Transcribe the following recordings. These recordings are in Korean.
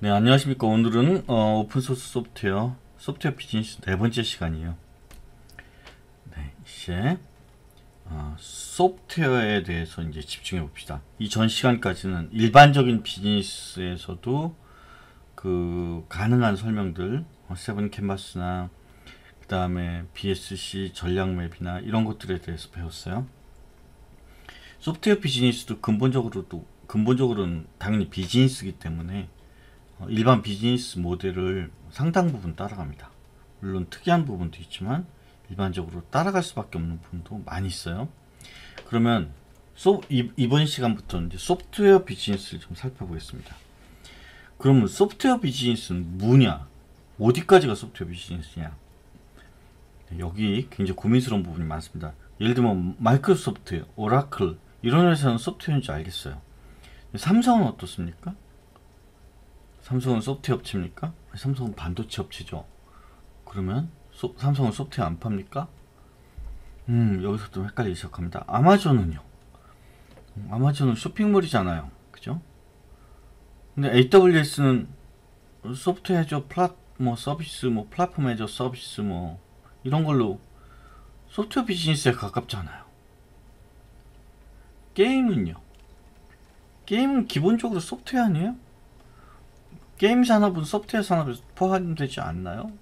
네, 안녕하십니까. 오늘은 오픈소스 소프트웨어 비즈니스 네 번째 시간이에요. 네, 이제 소프트웨어에 대해서 이제 집중해 봅시다. 이 전 시간까지는 일반적인 비즈니스에서도 그 가능한 설명들, 세븐 캔버스나 그 다음에 BSC 전략 맵이나 이런 것들에 대해서 배웠어요. 소프트웨어 비즈니스도 근본적으로는 당연히 비즈니스이기 때문에 일반 비즈니스 모델을 상당 부분 따라갑니다. 물론 특이한 부분도 있지만 일반적으로 따라갈 수밖에 없는 부분도 많이 있어요. 그러면 이번 시간부터 이제 소프트웨어 비즈니스를 좀 살펴보겠습니다. 그러면 소프트웨어 비즈니스는 뭐냐? 어디까지가 소프트웨어 비즈니스냐? 여기 굉장히 고민스러운 부분이 많습니다. 예를 들면 마이크로소프트, 오라클 이런 회사는 소프트웨어인지 알겠어요. 삼성은 어떻습니까? 삼성은 소프트웨어 업체입니까? 삼성은 반도체 업체죠. 그러면 삼성은 소프트웨어 안 팝니까? 여기서 좀 헷갈리기 시작합니다. 아마존은요? 아마존은 쇼핑몰이잖아요. 그죠? 근데 AWS는 소프트웨어 해줘, 서비스, 플랫폼 해줘, 서비스, 이런 걸로 소프트웨어 비즈니스에 가깝잖아요. 게임은요? 게임은 기본적으로 소프트웨어 아니에요? 게임 산업은 소프트웨어 산업에 포함되지 않나요?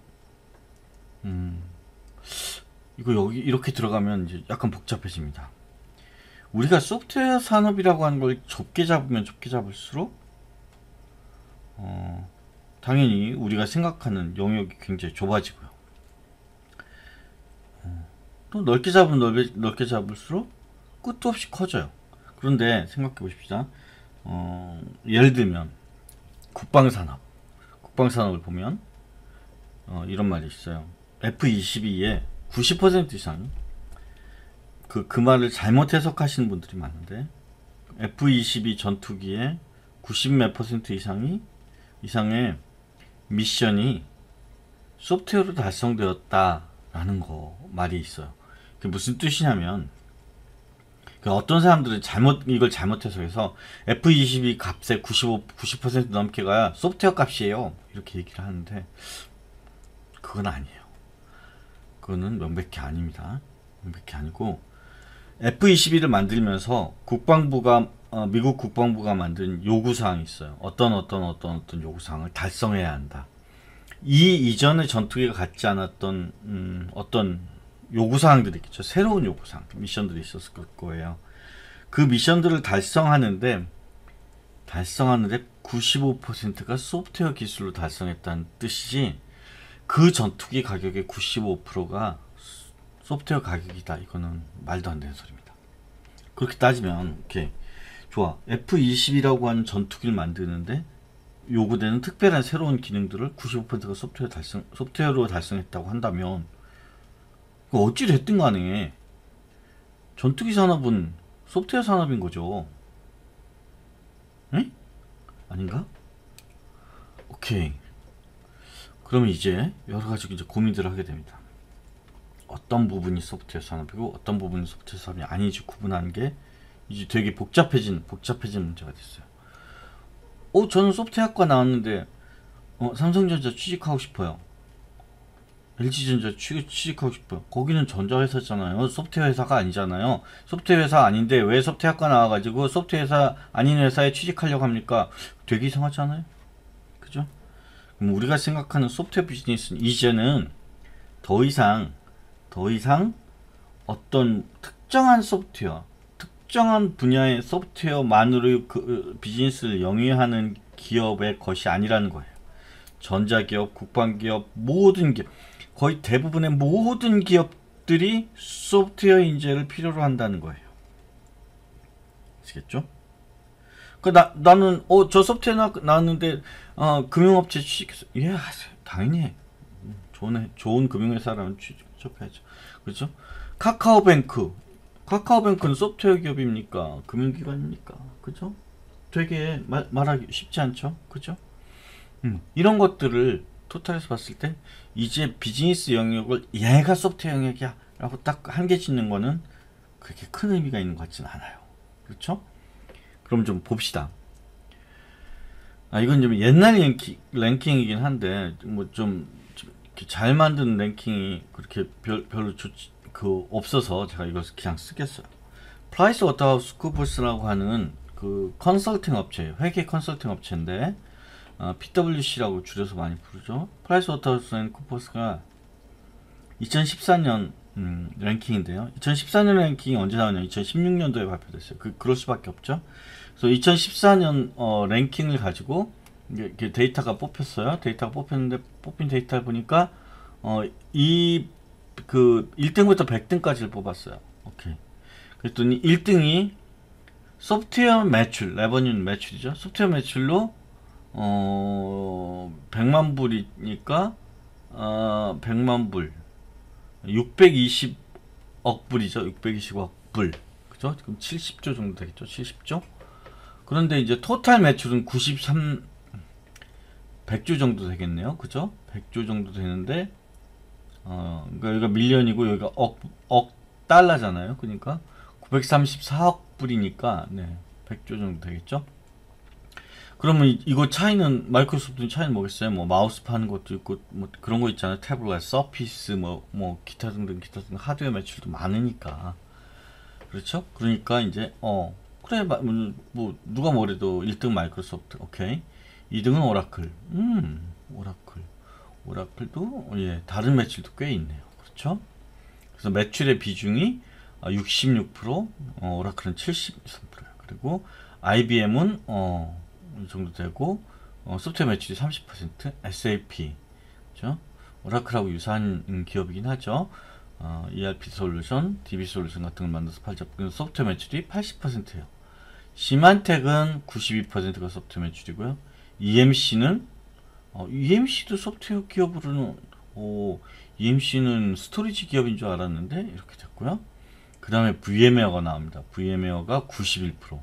이거 여기 이렇게 들어가면 이제 약간 복잡해집니다. 우리가 소프트웨어 산업이라고 하는 걸 좁게 잡으면 좁게 잡을수록 당연히 우리가 생각하는 영역이 굉장히 좁아지고요. 또 넓게 잡으면 넓게 잡을수록 끝도 없이 커져요. 그런데 생각해 보십시다. 예를 들면 국방산업을 보면 이런 말이 있어요. F-22에 90% 이상 그 말을 잘못 해석하시는 분들이 많은데 F-22 전투기의 90몇 % 이상의 미션이 소프트웨어로 달성되었다라는 말이 있어요. 그게 무슨 뜻이냐면 어떤 사람들은 이걸 잘못 해석해서 F-22 값의 90% 넘게가 소프트웨어 값이에요. 이렇게 얘기를 하는데 그건 아니에요. 그거는 명백히 아닙니다. 명백히 아니고 F-22를 만들면서 미국 국방부가 만든 요구사항이 있어요. 어떤 요구사항을 달성해야 한다. 이 이전의 전투기가 갖지 않았던 어떤 요구사항들이 있겠죠. 새로운 요구사항, 미션들이 있었을 거예요. 그 미션들을 달성하는데 95%가 소프트웨어 기술로 달성했다는 뜻이지 그 전투기 가격의 95%가 소프트웨어 가격이다. 이거는 말도 안 되는 소리입니다. 그렇게 따지면 오케이. 좋아. F-22라고 하는 전투기를 만드는데 요구되는 특별한 새로운 기능들을 95%가 소프트웨어로 달성했다고 한다면 어찌 됐든 간에 전투기 산업은 소프트웨어 산업인 거죠. 응? 아닌가? 오케이. 그러면 이제 여러 가지 이제 고민들을 하게 됩니다. 어떤 부분이 소프트웨어 산업이고 어떤 부분이 소프트웨어 산업이 아닌지 구분하는 게 이제 되게 복잡해진 문제가 됐어요. 저는 소프트웨어학과 나왔는데 삼성전자 취직하고 싶어요. LG전자 취직하고 싶어요. 거기는 전자회사잖아요. 소프트웨어 회사가 아니잖아요. 소프트웨어 회사 아닌데 왜 소프트웨어학과 나와가지고 소프트웨어 회사 아닌 회사에 취직하려고 합니까? 되게 이상하지 않아요? 그죠? 그럼 우리가 생각하는 소프트웨어 비즈니스는 이제는 더 이상 어떤 특정한 분야의 소프트웨어만으로 그 비즈니스를 영위하는 기업의 것이 아니라는 거예요. 전자기업, 국방기업, 모든 기업, 거의 대부분의 모든 기업들이 소프트웨어 인재를 필요로 한다는 거예요. 아시겠죠? 나는 저 소프트웨어 나왔는데 금융업체 취직해서 당연히 해. 좋은 금융회사라면 취직해야죠. 그렇죠? 카카오뱅크는 소프트웨어 기업입니까? 금융기관입니까? 그죠? 되게 말하기 쉽지 않죠? 그죠? 이런 것들을 토탈에서 봤을 때 이제 비즈니스 영역을 얘가 소프트웨어 영역이야 라고 딱 한계 짓는 거는 그렇게 큰 의미가 있는 것 같지는 않아요. 그렇죠? 그럼 좀 봅시다. 이건 좀 옛날 랭킹이긴 한데, 뭐 좀 잘 만든 랭킹이 그렇게 별로 좋지, 없어서 제가 이걸 그냥 쓰겠어요. 프라이스 워터하우스 쿠퍼스라고 하는 그 컨설팅 업체예요. 회계 컨설팅 업체인데, PwC라고 줄여서 많이 부르죠. 프라이스 워터하우스 앤 쿠퍼스가 2014년 랭킹인데요. 2014년 랭킹이 언제 나오냐? 2016년도에 발표됐어요. 그럴 수밖에 없죠. 그래서 2014년 랭킹을 가지고 이게 데이터가 뽑혔어요. 데이터가 뽑혔는데 뽑힌 데이터를 보니까 이 그 1등부터 100등까지를 뽑았어요. 오케이. 그랬더니 1등이 소프트웨어 매출, 레버뉴 매출이죠. 소프트웨어 매출로 100만 불이니까 100만 불 620억 불이죠. 620억 불. 그죠? 그럼 70조 정도 되겠죠. 70조. 그런데 이제 토탈 매출은 100조 정도 되겠네요. 그죠? 100조 정도 되는데 그러니까 여기가 밀리언이고 여기가 억 달러잖아요. 그러니까 934억 불이니까 네. 100조 정도 되겠죠? 그러면 이거 차이는 마이크로소프트는 차이는 뭐겠어요? 뭐 마우스 파는 것도 있고 뭐 그런 거 있잖아요. 태블릿, 서피스 뭐 기타 등등 하드웨어 매출도 많으니까 그렇죠? 그러니까 이제 그래 뭐 누가 뭐래도 1등 마이크로소프트 오케이 2등은 오라클 오라클도 예 다른 매출도 꽤 있네요. 그렇죠? 그래서 매출의 비중이 66% 오라클은 73%예요. 그리고 IBM은 이 정도 되고 소프트웨어 매출이 30% SAP 그렇죠? 오라클하고 유사한 기업이긴 하죠. ERP 솔루션, DB 솔루션 같은 걸 만들어서 팔죠. 소프트웨어 매출이 80%예요. 시만텍은 92%가 소프트웨어 매출이고요. EMC도 소프트웨어 기업으로는 EMC는 스토리지 기업인 줄 알았는데 이렇게 됐고요. 그 다음에 VM웨어가 나옵니다. VM웨어가 91%.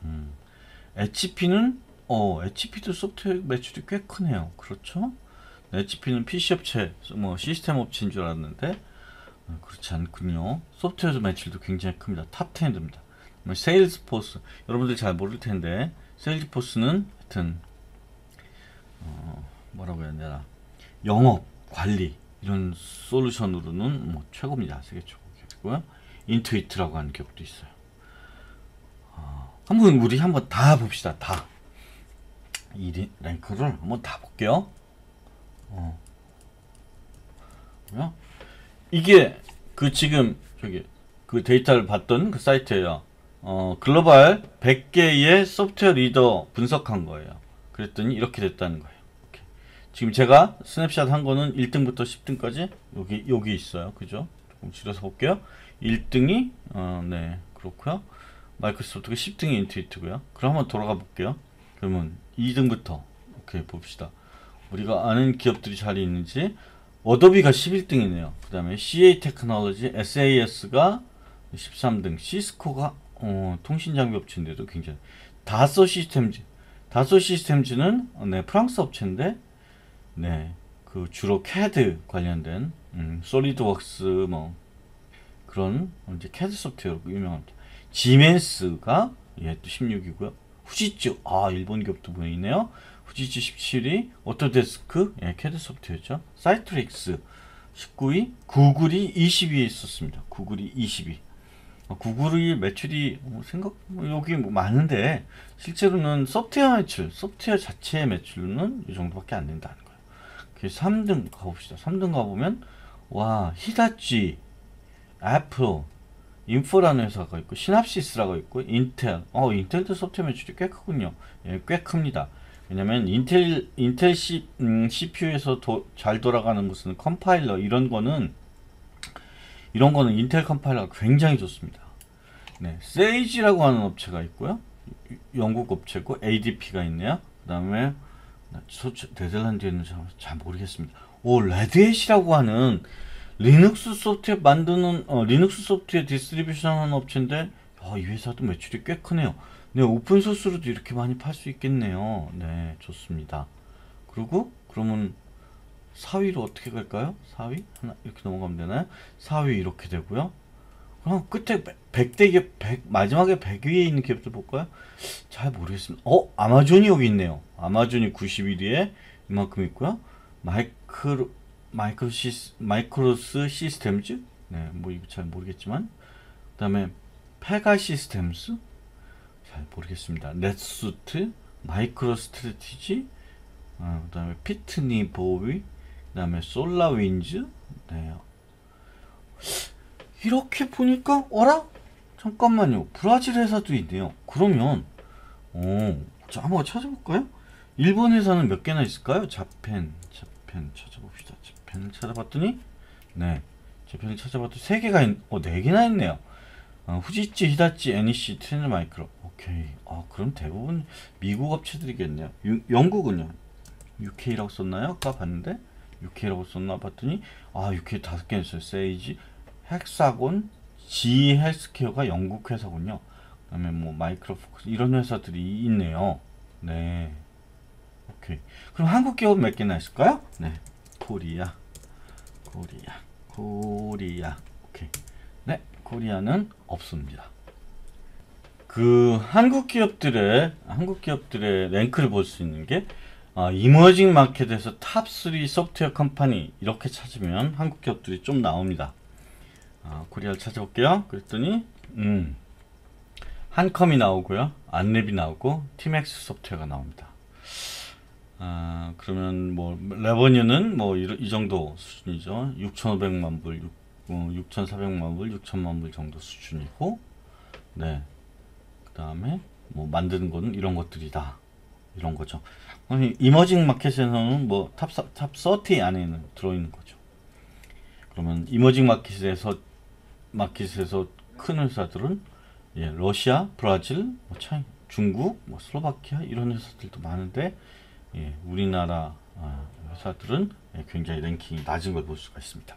HP도 소프트웨어 매출이 꽤 크네요. 그렇죠? HP는 PC 업체, 뭐 시스템 업체인 줄 알았는데 그렇지 않군요. 소프트웨어 매출도 굉장히 큽니다. 탑 10입니다. 세일즈포스 여러분들 잘 모를 텐데 세일즈포스는 하여튼 뭐라고 해야 되나 영업 관리 이런 솔루션으로는 뭐 최고입니다. 세계 최고고요. 인투이트라고 하는 기업도 있어요. 우리 한번 다 봅시다. 다 이 랭크를 한번 다 볼게요. 이게 지금 그 데이터를 봤던 그 사이트예요. 글로벌 100개의 소프트웨어 리더 분석한 거예요. 그랬더니 이렇게 됐다는 거예요. 오케이. 지금 제가 스냅샷 한 거는 1등부터 10등까지 여기 있어요. 그죠? 조금 줄여서 볼게요. 1등이 네 그렇고요. 마이크로소프트가 10등이 인투이트고요. 그럼 한번 돌아가 볼게요. 그러면 2등부터 오케이 봅시다. 우리가 아는 기업들이 잘 있는지 어도비가 11등이네요. 그 다음에 CA 테크놀로지, SAS가 13등, 시스코가 통신 장비 업체인데도 굉장히 다소 시스템즈는 네, 프랑스 업체인데 네, 그 주로 CAD 관련된 솔리드웍스 뭐 그런 이제 CAD 소프트웨어로 유명합니다. 지멘스가 예, 또 16이고요. 후지츠 일본 기업도 보이네요. 후지츠 17위, 오토데스크 예, CAD 소프트웨어죠. 사이트릭스 19위, 구글이 20위에 있었습니다. 구글이 20위. 구글의 매출이 여기 뭐 많은데 실제로는 소프트웨어 자체의 매출은 이 정도밖에 안 된다는 거예요. 그래서 3등 가봅시다. 3등 가보면 와 히다치, 애플, 인포라는 회사가 있고 시납시스라고 있고 인텔도 소프트웨어 매출이 꽤 크군요. 예, 꽤 큽니다. 왜냐면 인텔 CPU에서 잘 돌아가는 무슨 컴파일러 이런 거는 인텔 컴파일러가 굉장히 좋습니다. 네, 세이지라고 하는 업체가 있고요. 영국 업체고 ADP가 있네요. 그 다음에 네덜란드에는 잘 모르겠습니다. 레드햇이라고 하는 리눅스 소프트웨어 만드는 리눅스 소프트웨어 디스트리뷰션 하는 업체인데 이 회사도 매출이 꽤 크네요. 네, 오픈소스로도 이렇게 많이 팔 수 있겠네요. 네, 좋습니다. 그리고 그러면 4위로 어떻게 갈까요? 4위? 하나 이렇게 넘어가면 되나요? 4위 이렇게 되고요. 끝에 100대 100 마지막에 100 위에 있는 기업들 볼까요? 잘 모르겠습니다. 아마존이 여기 있네요. 아마존이 91위에 이만큼 있고요. 마이크로스 시스템즈, 네, 뭐 이거 잘 모르겠지만, 그다음에 페가 시스템스, 잘 모르겠습니다. 넷수트, 마이크로 스트래티지, 그다음에 피트니 보위, 그다음에 솔라윈즈, 네. 이렇게 보니까 어라? 잠깐만요. 브라질 회사도 있네요. 그러면 자, 한번 찾아볼까요? 일본 회사는 몇 개나 있을까요? 자펜 찾아봅시다. 자펜을 찾아봤더니 네, 자펜을 찾아봤더니 3개가 4개나 있네요. 후지치, 히다치, NEC, 트렌드 마이크로. 오케이. 그럼 대부분 미국 업체들이겠네요. 영국은요? UK라고 썼나요? 아까 봤는데 UK라고 썼나 봤더니 UK 5개 있어요. 세이지, 헥사곤, G 헬스케어가 영국 회사군요. 그다음에 뭐 마이크로포커스 이런 회사들이 있네요. 네. 오케이. 그럼 한국 기업 몇 개나 있을까요? 네. 코리아. 오케이. 네. 코리아는 없습니다. 그 한국 기업들의 랭크를 볼 수 있는 게 이머징 마켓에서 탑3 소프트웨어 컴퍼니 이렇게 찾으면 한국 기업들이 좀 나옵니다. 코리아를 찾아볼게요. 그랬더니 한컴이 나오고요, 안랩이 나오고 팀엑스 소프트웨어가 나옵니다. 그러면 뭐 레버뉴는 뭐 이 정도 수준이죠. 6,500만 불, 6,400만 불, 6,000만 불 정도 수준이고, 네. 그 다음에 뭐 만드는 거는 이런 것들이다. 이런 거죠. 아니, 이머징 마켓에서는 뭐 탑 30 안에는 들어있는 거죠. 그러면 이머징 마켓에서 큰 회사들은 러시아, 브라질, 뭐 차이, 중국, 뭐 슬로바키아 이런 회사들도 많은데 우리나라 회사들은 굉장히 랭킹이 낮은 걸 볼 수가 있습니다.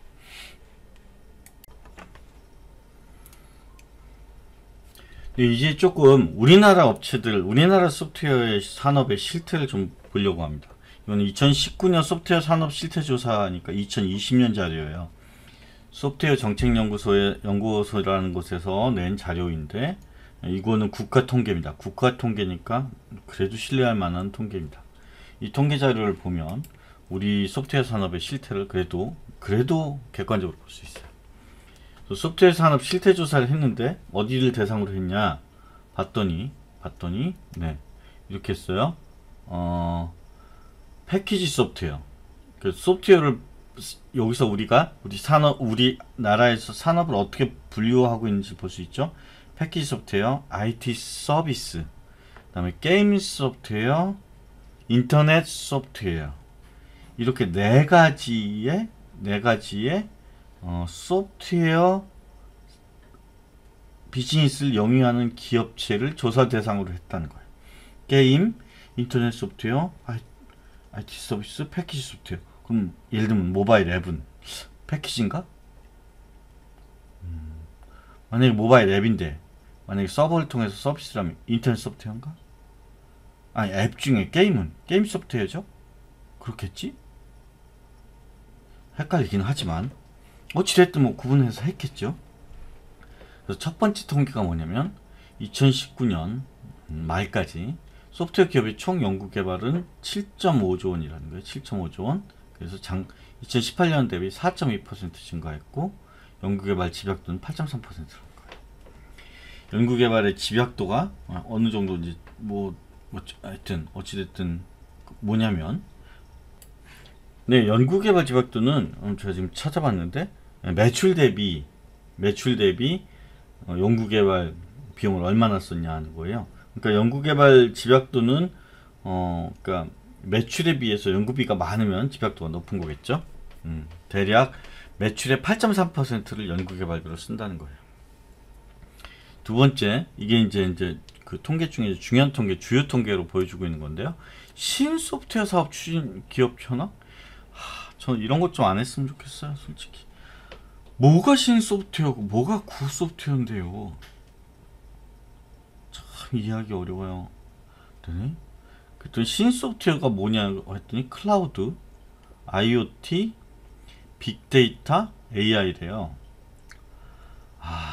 이제 조금 우리나라 업체들, 우리나라 소프트웨어 산업의 실태를 좀 보려고 합니다. 이거는 2019년 소프트웨어 산업 실태 조사니까 2020년 자료예요. 소프트웨어 정책연구소라는 곳에서 낸 자료인데, 이거는 국가 통계입니다. 국가 통계니까 그래도 신뢰할 만한 통계입니다. 이 통계 자료를 보면 우리 소프트웨어 산업의 실태를 그래도 객관적으로 볼 수 있어요. 소프트웨어 산업 실태 조사를 했는데 어디를 대상으로 했냐 봤더니 네, 이렇게 했어요. 패키지 소프트웨어. 그 소프트웨어를 여기서 우리 나라에서 산업을 어떻게 분류하고 있는지 볼 수 있죠. 패키지 소프트웨어, IT 서비스, 그다음에 게임 소프트웨어, 인터넷 소프트웨어, 이렇게 네 가지의 소프트웨어 비즈니스를 영위하는 기업체를 조사 대상으로 했다는 거예요. 게임, 인터넷 소프트웨어, IT 서비스, 패키지 소프트웨어. 그럼 예를 들면 모바일 앱은 패키지인가? 만약에 모바일 앱인데 만약에 서버를 통해서 서비스를 하면 인터넷 소프트웨어인가? 아니, 앱 중에 게임은 게임 소프트웨어죠? 그렇겠지? 헷갈리긴 하지만 어찌됐든 뭐 구분해서 했겠죠. 그래서 첫 번째 통계가 뭐냐면 2019년 말까지 소프트웨어 기업의 총 연구 개발은 7.5조 원이라는 거예요. 7.5조 원. 그래서 2018년 대비 4.2% 증가했고 연구 개발 집약도는 8.3%라는 거예요. 연구 개발의 집약도가 어느 정도인지 하여튼 어찌됐든 뭐냐면, 네, 연구 개발 집약도는 제가 지금 찾아봤는데 매출 대비 연구 개발 비용을 얼마나 썼냐 하는 거예요. 그러니까 연구 개발 집약도는 그러니까 매출에 비해서 연구비가 많으면 집약도가 높은 거겠죠. 대략 매출의 8.3%를 연구 개발비로 쓴다는 거예요. 두 번째, 이게 이제 그 통계 중에 중요한 통계, 주요 통계로 보여주고 있는 건데요. 신소프트웨어 사업 추진 기업 현황? 저는 이런 것 좀 안 했으면 좋겠어요, 솔직히. 뭐가 신소프트웨어고 뭐가 구소프트웨어인데요. 참 이해하기 어려워요. 그랬더니 신소프트웨어가 뭐냐고 했더니 클라우드, IoT, 빅데이터, AI래요.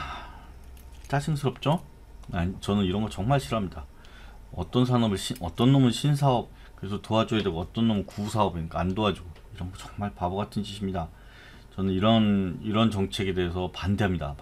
짜증스럽죠? 아니, 저는 이런 거 정말 싫어합니다. 어떤 산업을 어떤 놈은 신사업 그래서 도와줘야 되고 어떤 놈은 구사업이니까 안 도와주고 이런 거 정말 바보 같은 짓입니다. 저는 이런 정책에 대해서 반대합니다.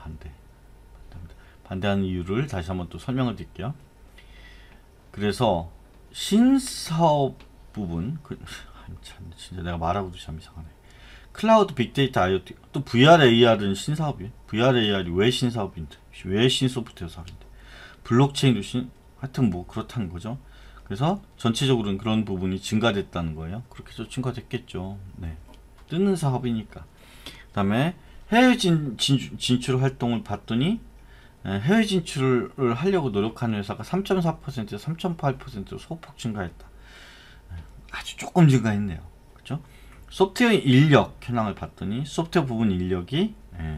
반대하는 이유를 다시 한번 또 설명을 드릴게요. 그래서 신사업 부분 참 진짜 내가 말하고도 참 이상하네. 클라우드 빅데이터 IoT 또 VR AR은 신사업이에요. VR AR이 왜 신사업인데 왜 신소프트웨어 사업인데 블록체인도 하여튼 뭐 그렇다는 거죠. 그래서 전체적으로는 그런 부분이 증가됐다는 거예요. 그렇게 해서 증가됐겠죠. 네. 뜨는 사업이니까. 그 다음에 해외 진출 활동을 봤더니 해외 진출을 하려고 노력하는 회사가 3.4%에서 3.8%로 소폭 증가했다. 아주 조금 증가했네요. 그렇죠? 소프트웨어 인력 현황을 봤더니 소프트웨어 부분 인력이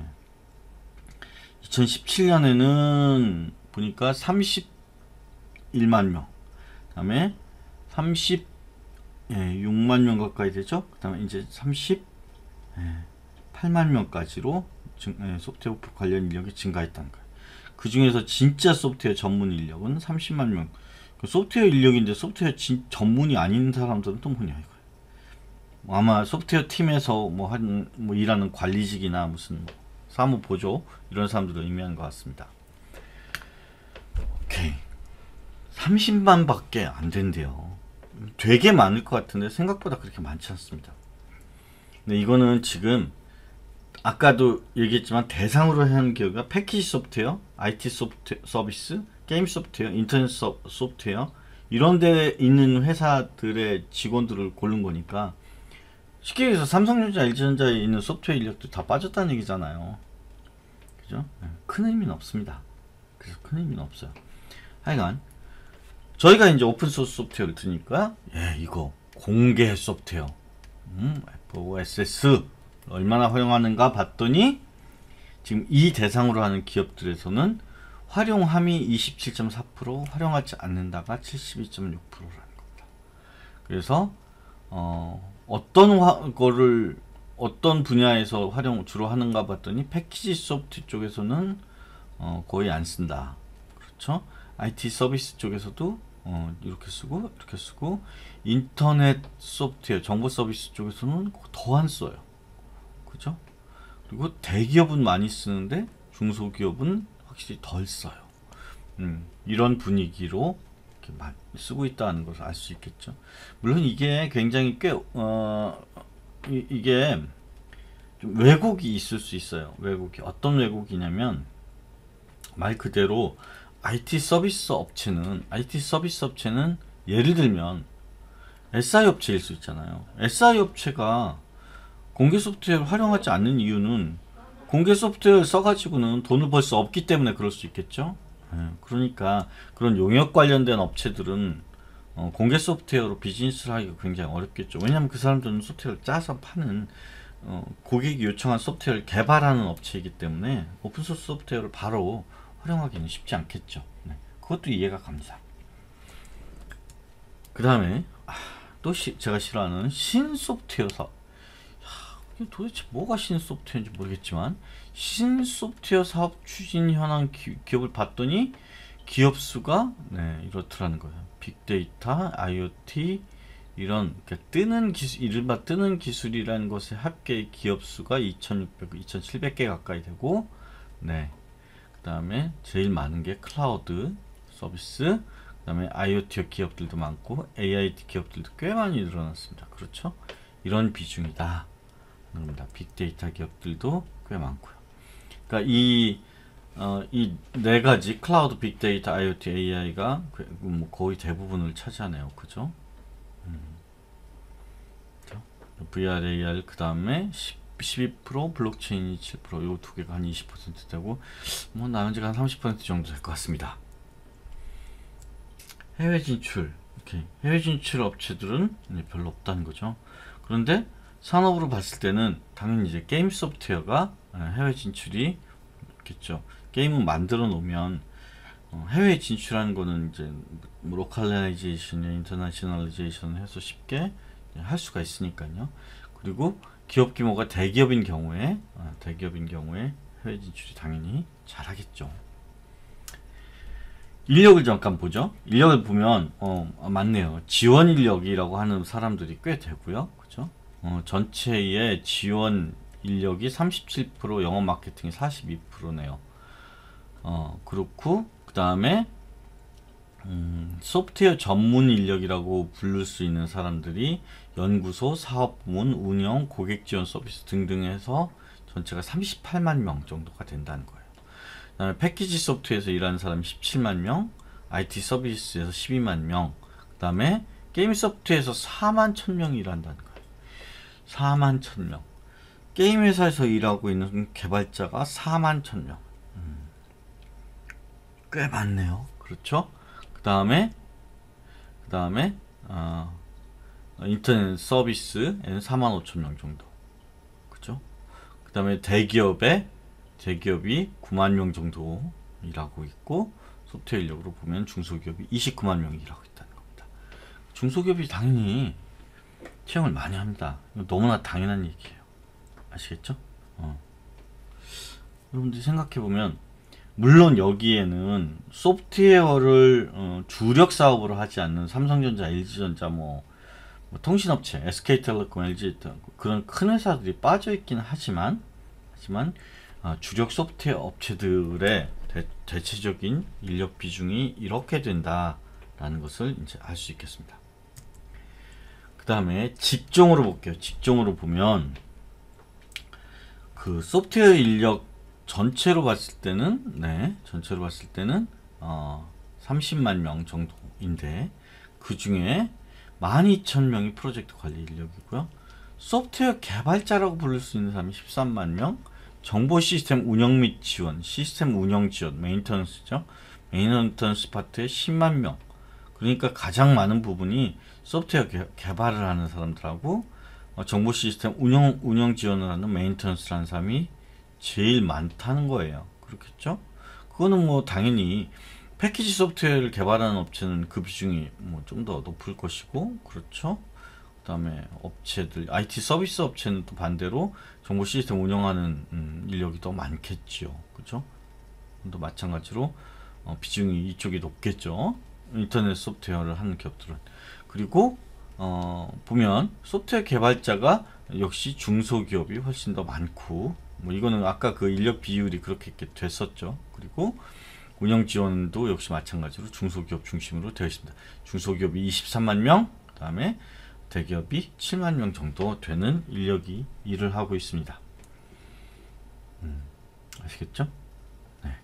2017년에는 보니까 31만 명, 그 다음에 36만 명 가까이 되죠. 그 다음에 이제 38만 명까지로 소프트웨어 관련 인력이 증가했다는 거예요. 그 중에서 진짜 소프트웨어 전문 인력은 30만 명. 소프트웨어 인력인데 소프트웨어 전문이 아닌 사람들은 또 뭐냐 이거예요. 아마 소프트웨어 팀에서 뭐 일하는 관리직이나 무슨 사무 보조 이런 사람들을 의미하는 것 같습니다. 오케이. 30만 밖에 안 된대요. 되게 많을 것 같은데 생각보다 그렇게 많지 않습니다. 근데 이거는 지금 아까도 얘기했지만 대상으로 하는 기업이 패키지 소프트웨어, IT 서비스, 게임 소프트웨어, 인터넷 소프트웨어 이런 데 있는 회사들의 직원들을 고른 거니까 쉽게 얘기해서 삼성전자, LG전자에 있는 소프트웨어 인력도 다 빠졌다는 얘기잖아요. 그죠? 큰 의미는 없습니다. 그래서 큰 의미는 없어요. 하여간 저희가 이제 오픈소스 소프트웨어를 드니까 이거 공개 소프트웨어 FOSS 얼마나 활용하는가 봤더니 지금 이 대상으로 하는 기업들에서는 활용함이 27.4%, 활용하지 않는다가 72.6%라는 겁니다. 그래서 어떤 분야에서 주로 하는가 봤더니 패키지 소프트 쪽에서는 거의 안 쓴다. 그렇죠? IT 서비스 쪽에서도 이렇게 쓰고 인터넷 소프트웨어, 정보 서비스 쪽에서는 더 안 써요. 그죠? 그리고 대기업은 많이 쓰는데 중소기업은 확실히 덜 써요. 이런 분위기로 이렇게 많이 쓰고 있다는 것을 알 수 있겠죠. 물론 이게 굉장히 이게 좀 왜곡이 있을 수 있어요. 어떤 왜곡이냐면 말 그대로 IT 서비스 업체는 예를 들면 SI 업체일 수 있잖아요. SI 업체가 공개 소프트웨어를 활용하지 않는 이유는 공개 소프트웨어를 써가지고는 돈을 벌 수 없기 때문에 그럴 수 있겠죠. 그러니까 그런 용역 관련된 업체들은 공개 소프트웨어로 비즈니스를 하기가 굉장히 어렵겠죠. 왜냐하면 그 사람들은 소프트웨어를 짜서 파는 고객이 요청한 소프트웨어를 개발하는 업체이기 때문에 오픈소스 소프트웨어를 바로 활용하기는 쉽지 않겠죠. 그것도 이해가 갑니다. 그 다음에 또 제가 싫어하는 신소프트웨어 사업. 도대체 뭐가 신소프트웨어인지 모르겠지만 신소프트웨어 사업 추진 현황 기업을 봤더니 기업 수가 이렇더라는 거예요. 빅데이터, IoT 이런 뜨는 기술, 이른바 뜨는 기술이라는 것의 합계 기업 수가 2,600, 2,700개 가까이 되고 그 다음에 제일 많은 게 클라우드 서비스, 그 다음에 IoT 기업들도 많고 AI 기업들도 꽤 많이 늘어났습니다. 그렇죠? 이런 비중이다. 빅데이터 기업들도 꽤 많고요. 그러니까 이 네 가지 클라우드, 빅데이터, IoT, AI가 거의 대부분을 차지하네요. 그죠? VR, AR 그 다음에 12%, 블록체인이 7%, 요 두 개가 한 20% 되고 뭐 나머지가 한 30% 정도 될 것 같습니다. 해외 진출, 해외 진출 업체들은 별로 없다는 거죠. 그런데 산업으로 봤을 때는 당연히 이제 게임 소프트웨어가 해외 진출이 있겠죠. 게임을 만들어 놓으면 해외 진출하는 거는 이제 로컬라이제이션, 인터내셔널리제이션 해서 쉽게 할 수가 있으니까요. 그리고 기업 규모가 대기업인 경우에 해외 진출이 당연히 잘하겠죠. 인력을 잠깐 보죠. 인력을 보면 맞네요. 지원 인력이라고 하는 사람들이 꽤 되고요. 그죠? 전체의 지원 인력이 37%, 영업 마케팅이 42%네요. 그렇고 그 다음에 소프트웨어 전문 인력이라고 부를 수 있는 사람들이 연구소, 사업부문, 운영, 고객 지원 서비스 등등 해서 전체가 38만 명 정도가 된다는 거예요. 그 다음에 패키지 소프트웨어에서 일하는 사람이 17만 명, IT 서비스에서 12만 명, 그 다음에 게임 소프트웨어에서 4만 1000명이 일한다는 거예요. 4만 1000명. 게임 회사에서 일하고 있는 개발자가 4만 1000명. 꽤 많네요. 그렇죠? 그 다음에 인터넷 서비스에는 4만 5천 명 정도. 그죠? 그 다음에 대기업이 9만 명 정도 일하고 있고, 소프트웨어 인력으로 보면 중소기업이 29만 명이 일하고 있다는 겁니다. 중소기업이 당연히 채용을 많이 합니다. 너무나 당연한 얘기예요. 아시겠죠? 여러분들이 생각해보면, 물론 여기에는 소프트웨어를 주력 사업으로 하지 않는 삼성전자, LG전자, 뭐 통신업체, SK텔레콤, LG 그런 큰 회사들이 빠져 있긴 하지만 주력 소프트웨어 업체들의 대체적인 인력 비중이 이렇게 된다라는 것을 이제 알 수 있겠습니다. 그 다음에 직종으로 볼게요. 직종으로 보면 그 소프트웨어 인력 전체로 봤을 때는 30만 명 정도인데, 그 중에 12,000명이 프로젝트 관리 인력이고요. 소프트웨어 개발자라고 부를 수 있는 사람이 13만 명, 정보 시스템 운영 및 지원, 시스템 운영 지원, 메인터넌스죠. 메인터넌스 파트에 10만 명. 그러니까 가장 많은 부분이 소프트웨어 개발을 하는 사람들하고 정보 시스템 운영 지원을 하는 메인터넌스를 하는 사람이 제일 많다는 거예요. 그렇겠죠? 그거는 뭐 당연히 패키지 소프트웨어를 개발하는 업체는 그 비중이 뭐 좀 더 높을 것이고, 그렇죠? 그 다음에 업체들, IT 서비스 업체는 또 반대로 정보 시스템 운영하는 인력이 더 많겠죠. 그죠? 또 마찬가지로 비중이 이쪽이 높겠죠. 인터넷 소프트웨어를 하는 기업들은. 그리고 보면 소프트웨어 개발자가 역시 중소기업이 훨씬 더 많고, 뭐 이거는 아까 그 인력 비율이 그렇게 됐었죠. 그리고 운영 지원도 역시 마찬가지로 중소기업 중심으로 되어 있습니다. 중소기업이 23만 명, 그 다음에 대기업이 7만 명 정도 되는 인력이 일을 하고 있습니다. 아시겠죠? 네.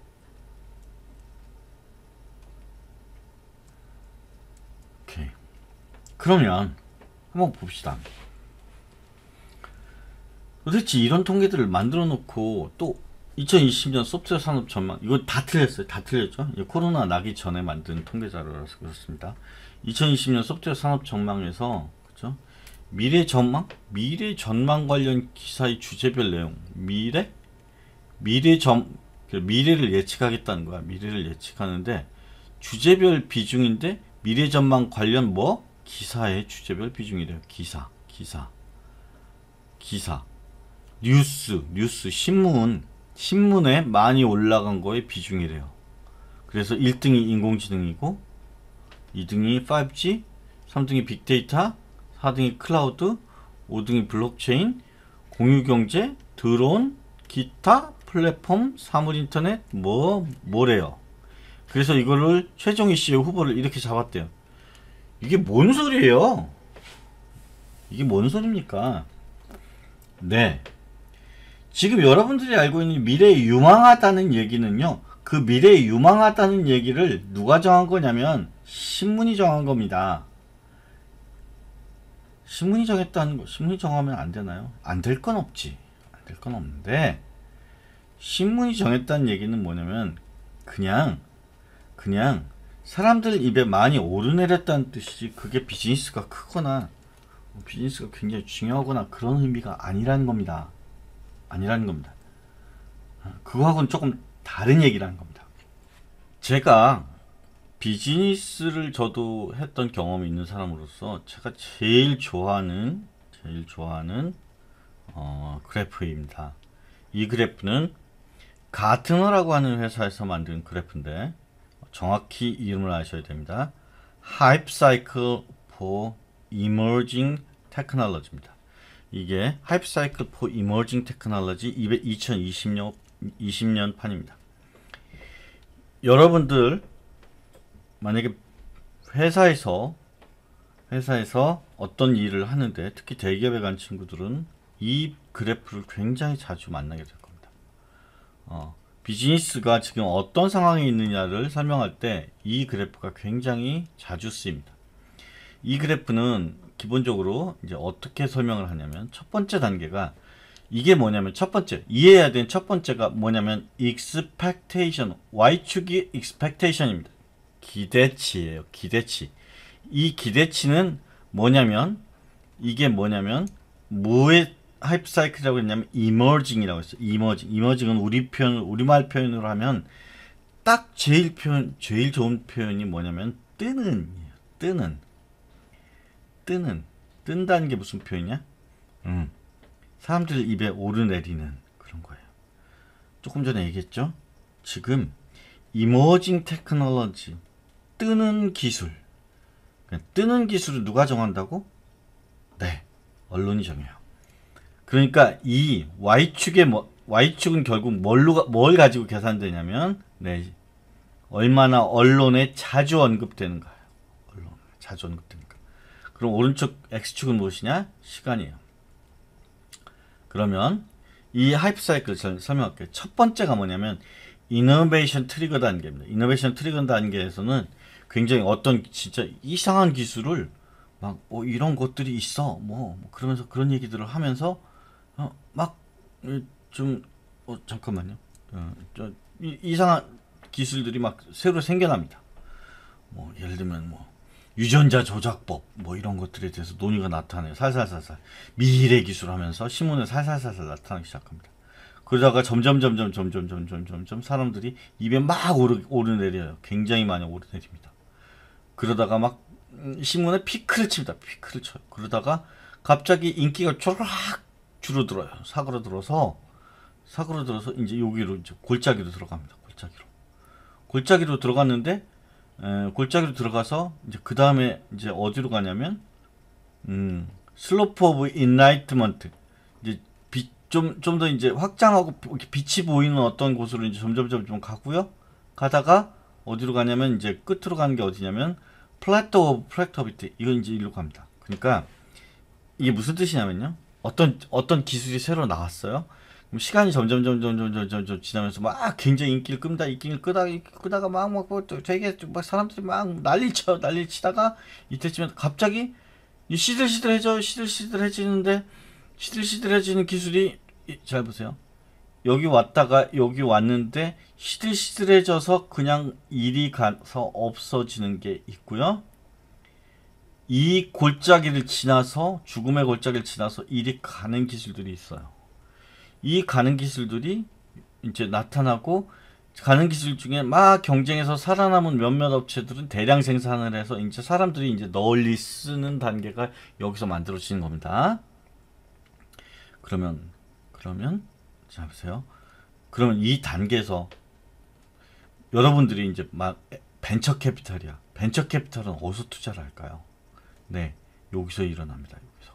오케이. 그러면 한번 봅시다. 도대체 이런 통계들을 만들어 놓고 또 2020년 소프트웨어 산업 전망, 이거 다 틀렸어요. 다 틀렸죠. 코로나 나기 전에 만든 통계 자료라서 그렇습니다. 2020년 소프트웨어 산업 전망에서, 그죠? 미래 전망 관련 기사의 주제별 내용, 미래를 예측하겠다는 거야. 미래를 예측하는데 주제별 비중인데 미래 전망 관련 기사의 주제별 비중이래요. 기사. 뉴스, 신문에 많이 올라간 거의 비중이래요. 그래서 1등이 인공지능이고, 2등이 5G, 3등이 빅데이터, 4등이 클라우드, 5등이 블록체인, 공유경제, 드론, 기타, 플랫폼, 사물인터넷, 뭐래요. 그래서 이거를 최종 이슈의 후보를 이렇게 잡았대요. 이게 뭔 소리예요? 이게 뭔 소리입니까? 네. 지금 여러분들이 알고 있는 미래에 유망하다는 얘기는요, 그 미래에 유망하다는 얘기를 누가 정한 거냐면 신문이 정한 겁니다. 신문이 정하면 안 되나요? 안 될 건 없지. 안 될 건 없는데, 신문이 정했다는 얘기는 뭐냐면 그냥 사람들 입에 많이 오르내렸다는 뜻이지, 그게 비즈니스가 크거나 비즈니스가 굉장히 중요하거나 그런 의미가 아니라는 겁니다. 그거하고는 조금 다른 얘기라는 겁니다. 제가 비즈니스를 저도 했던 경험이 있는 사람으로서 제가 제일 좋아하는 그래프입니다. 이 그래프는 가트너라고 하는 회사에서 만든 그래프인데, 정확히 이름을 아셔야 됩니다. Hype Cycle for Emerging Technology입니다. 이게 Hype Cycle for Emerging Technology 2020년 판입니다. 여러분들 만약에 회사에서 어떤 일을 하는데, 특히 대기업에 간 친구들은 이 그래프를 굉장히 자주 만나게 될 겁니다. 비즈니스가 지금 어떤 상황에 있느냐를 설명할 때 이 그래프가 굉장히 자주 쓰입니다. 이 그래프는 기본적으로 이제 어떻게 설명을 하냐면, 첫 번째 단계가 이게 뭐냐면, 첫 번째 이해해야 되는 첫 번째가 뭐냐면 expectation, y축이 expectation입니다. 기대치예요. 기대치. 이 기대치는 뭐냐면, 이게 뭐냐면 뭐의 하이프 사이클이라고 했냐면 emerging이라고 했어요. emerging은 우리말 표현으로 하면 딱 제일 좋은 표현이 뭐냐면 뜬다는 게 무슨 표현이야? 사람들 입에 오르내리는 그런 거예요. 조금 전에 얘기했죠? 지금 emerging technology, 뜨는 기술을 누가 정한다고? 네, 언론이 정해요. 그러니까 이 Y축은 결국 뭘 가지고 계산되냐면, 네, 얼마나 언론에 자주 언급되는가요. 언론에 자주 언급되니까. 그럼 오른쪽 X축은 무엇이냐? 시간이에요. 그러면 이 하이프 사이클을 설명할게요. 첫 번째가 뭐냐면 이노베이션 트리거 단계입니다. 이노베이션 트리거 단계에서는 굉장히 어떤 진짜 이상한 기술을 막 이런 것들이 있어 그러면서 그런 얘기들을 하면서 잠깐만요. 이상한 기술들이 막 새로 생겨납니다. 예를 들면 유전자 조작법 이런 것들에 대해서 논의가 나타나요. 살살살살 미래 기술 하면서 신문에 살살살살 나타나기 시작합니다. 그러다가 점점 사람들이 입에 막 오르내려요. 굉장히 많이 오르내립니다. 그러다가 막 신문에 피크를 칩니다. 피크를 쳐요. 그러다가 갑자기 인기가 쫙 줄어들어요. 사그러들어서 이제 여기로 이제 골짜기로 들어갑니다. 골짜기로 들어갔는데, 골짜기로 들어가서 이제 그 다음에 이제 어디로 가냐면 슬로프 오브 인라이트먼트, 이제 좀 더 이제 확장하고 빛이 보이는 어떤 곳으로 이제 점점 가고요. 가다가 어디로 가냐면 이제 끝으로 가는 게 어디냐면 플래터 오브 플래터비티, 이건 이제 일로 갑니다. 그러니까 이게 무슨 뜻이냐면요, 어떤 기술이 새로 나왔어요. 그럼 시간이 점점 지나면서 막 굉장히 인기를 끄다가 막 되게 막 사람들이 막 난리를 치다가 이때쯤에 갑자기 시들시들해지는 기술이, 잘 보세요. 여기 왔다가 여기 왔는데 시들시들해져서 그냥 일이 가서 없어지는 게 있고요. 이 골짜기를 지나서, 죽음의 골짜기를 지나서 일이 가는 기술들이 있어요. 이 가는 기술들이 이제 나타나고, 가는 기술 중에 막 경쟁에서 살아남은 몇몇 업체들은 대량 생산을 해서 이제 사람들이 이제 널리 쓰는 단계가 여기서 만들어지는 겁니다. 그러면 자 보세요. 그러면 이 단계에서 여러분들이 이제 막 벤처 캐피탈이야. 벤처 캐피탈은 어디서 투자를 할까요? 네, 여기서 일어납니다.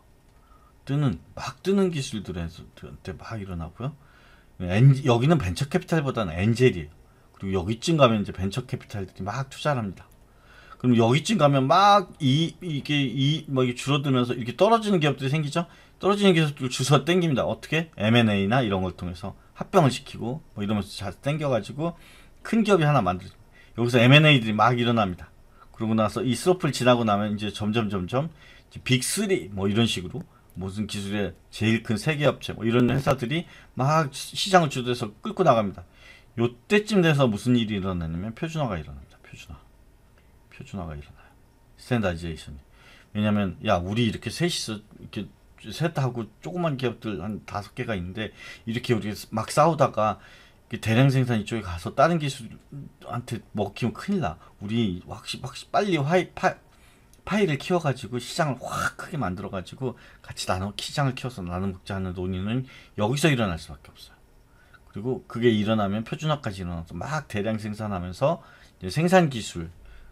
뜨는 기술들한테 막 일어나고요. 여기는 벤처 캐피탈보다는 엔젤이에요. 그리고 여기쯤 가면 이제 벤처 캐피탈들이 막 투자를 합니다. 그럼 여기쯤 가면 막 이게 줄어들면서 이렇게 떨어지는 기업들이 생기죠. 떨어지는 기업들 주워 땡깁니다. 어떻게? M&A나 이런 걸 통해서 합병을 시키고 이러면서 잘 땡겨가지고 큰 기업이 하나 만들죠. 여기서 M&A들이 막 일어납니다. 그러고 나서 이 슬로프를 지나고 나면 이제 점점 빅3 이런 식으로 무슨 기술의 제일 큰 세계업체 이런 회사들이 막 시장을 주도해서 끌고 나갑니다. 요때쯤 돼서 무슨 일이 일어나냐면 표준화가 일어납니다. 표준화가 일어나요. 스탠다이제이션이. 왜냐면 우리 이렇게 셋이서 이렇게 셋하고 조그만 기업들 한 5개가 있는데, 이렇게 우리 막 싸우다가 대량 생산 이쪽에 가서 다른 기술한테 먹히면 큰일 나. 우리 확실히 빨리 파이를 키워가지고 시장을 확 크게 만들어가지고 같이 시장을 키워서 나눠 먹자 하는 논의는 여기서 일어날 수밖에 없어요. 그리고 그게 일어나면 표준화까지 일어나서 막 대량 생산하면서 이제 생산 기술을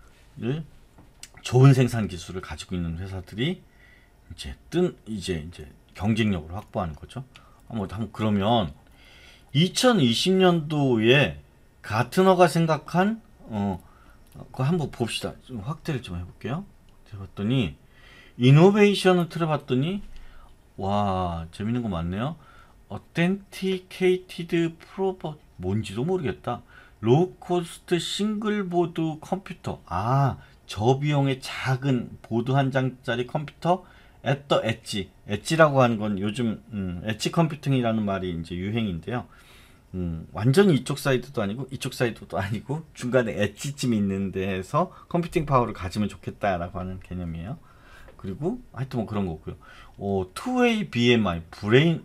좋은 생산 기술을 가지고 있는 회사들이 이제 경쟁력을 확보하는 거죠. 한번 그러면 2020년도에 가트너가 생각한 그거 한번 봅시다. 좀 확대를 좀 해볼게요. 해봤더니 이노베이션을 틀어봤더니 와 재밌는 거 많네요. Authenticated Proof 뭔지도 모르겠다. 로우 코스트 싱글보드 컴퓨터. 저비용의 작은 보드 한 장짜리 컴퓨터 at the edge. 엣지라고 하는 건 요즘 엣지 컴퓨팅이라는 말이 이제 유행인데요. 완전히 이쪽 사이드도 아니고 이쪽 사이드도 아니고 중간에 엣지쯤 있는 데에서 컴퓨팅 파워를 가지면 좋겠다라고 하는 개념이에요. 그리고 하여튼 뭐 그런 거고요. 투웨이 BMI 브레인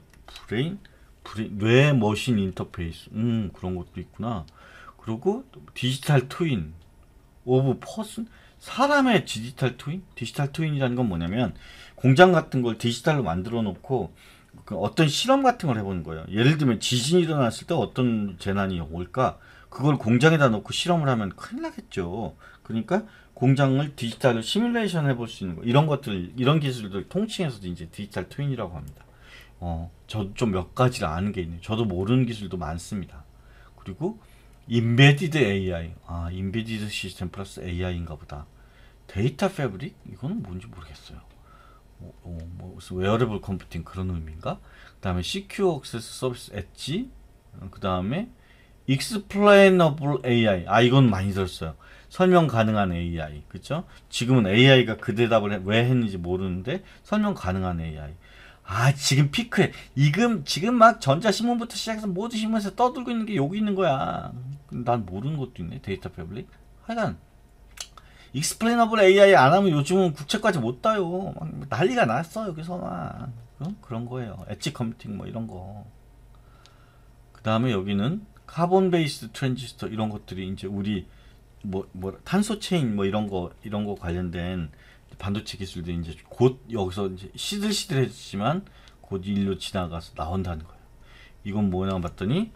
뇌 머신 인터페이스 그런 것도 있구나. 그리고 디지털 트윈 오브 퍼슨 사람의 디지털 트윈이라는 건 뭐냐면 공장 같은 걸 디지털로 만들어 놓고 어떤 실험 같은 걸 해보는 거예요. 예를 들면 지진이 일어났을 때 어떤 재난이 올까? 그걸 공장에다 놓고 실험을 하면 큰일 나겠죠. 그러니까 공장을 디지털로 시뮬레이션 해볼 수 있는 거 이런 기술들 통칭해서도 이제 디지털 트윈이라고 합니다. 저도 좀 몇 가지를 아는 게 있네요. 저도 모르는 기술도 많습니다. 그리고 인베디드 AI, 인베디드 시스템 플러스 AI인가 보다. 데이터 패브릭? 이거는 뭔지 모르겠어요. 무슨 웨어러블 컴퓨팅 그런 의미인가? 그 다음에 Secure Access Service Edge, 그 다음에 Explainable AI. 이건 많이 들었어요. 설명 가능한 AI, 그쵸? 지금은 AI가 그 대답을 왜 했는지 모르는데 설명 가능한 AI. 지금 피크에 지금 막 전자신문부터 시작해서 모든 신문에서 떠들고 있는 게 여기 있는 거야. 난 모르는 것도 있네. 데이터 패블릭. 하여간 익스플레이너블 AI 안 하면 요즘은 국채까지 못 따요. 막 난리가 났어 여기서 막 그런 거예요. 엣지 컴퓨팅 뭐 이런 거. 그 다음에 여기는 카본 베이스 트랜지스터 이런 것들이 이제 우리 탄소 체인 뭐 이런 거 관련된 반도체 기술들이 이제 곧 여기서 이제 시들시들해지지만 곧 일로 지나가서 나온다는 거예요. 이건 뭐냐 봤더니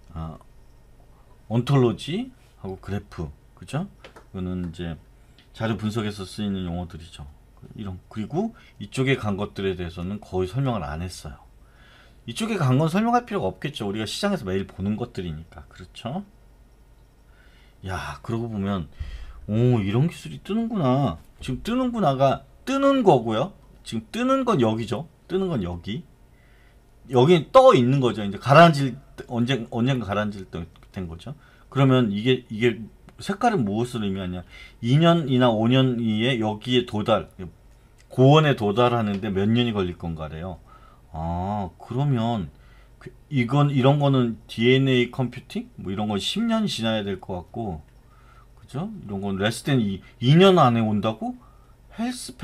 온톨로지 하고 그래프, 그죠? 이거는 이제 자료 분석에서 쓰이는 용어들이죠. 그리고 이쪽에 간 것들에 대해서는 거의 설명을 안 했어요. 이쪽에 간 건 설명할 필요가 없겠죠. 우리가 시장에서 매일 보는 것들이니까. 그렇죠? 야, 그러고 보면 이런 기술이 뜨는구나. 지금 뜨는구나가 뜨는 거고요. 지금 뜨는 건 여기죠. 뜨는 건 여기 떠 있는 거죠. 이제 가라앉을 언젠가 가라앉을 때 된 거죠. 그러면 이게 색깔은 무엇을 의미하냐? 2년이나 5년 이에 여기에 고원에 도달하는데 몇 년이 걸릴 건가래요. 그러면 이런 거는 DNA 컴퓨팅 뭐 이런 건 10년이 지나야 될 것 같고, 그죠? 이런 건 레스된 2년 안에 온다고? 헬스